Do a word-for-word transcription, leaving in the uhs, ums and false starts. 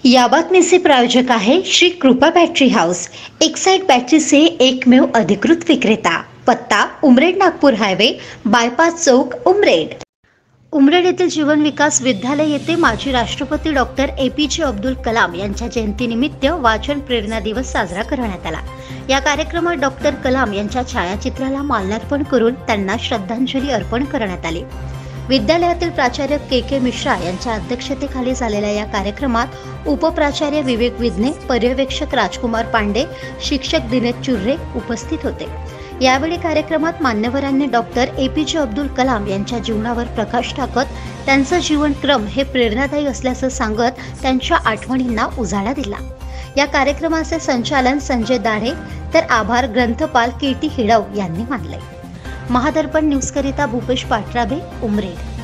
या बातमीचे प्रायोजक आहे श्री कृपा बॅटरी हाऊस, एक्साइट बॅटरीचे एकमेव अधिकृत विक्रेता. पत्ता उमरेड नागपूर हायवे, बायपास चौक, उमरेड. उमरेड येथील जीवन विकास विद्यालय येथे माजी राष्ट्रपती डॉक्टर ए पी जे अब्दुल कलाम यांच्या जयंतीनिमित्त वाचन प्रेरणा दिवस साजरा करण्यात आला. या कार्यक्रमात डॉक्टर कलाम यांच्या छायाचित्राला माल्यार्पण करून त्यांना श्रद्धांजली अर्पण करण्यात आली. विद्यालयातील प्राचार्य के के मिश्रा यांच्या अध्यक्षतेखाली झालेल्या या कार्यक्रमात उपप्राचार्य विवेक विद्ने, पर्यवेक्षक राजकुमार पांडे, शिक्षक दिनेश चुर्रे उपस्थित होते. यावेळी कार्यक्रमात मान्यवरांनी डॉक्टर ए पी जे अब्दुल कलाम यांच्या जीवनावर प्रकाश टाकत त्यांचा जीवनक्रम हे प्रेरणादायी असल्याचं सांगत त्यांच्या आठवणींना उजाळा दिला. या कार्यक्रमाचे संचालन संजय दाढे तर आभार ग्रंथपाल कीर्ती हिडव यांनी मानले. महादर्पण न्यूज करिता भूपेश पाटराबे, उमरेड.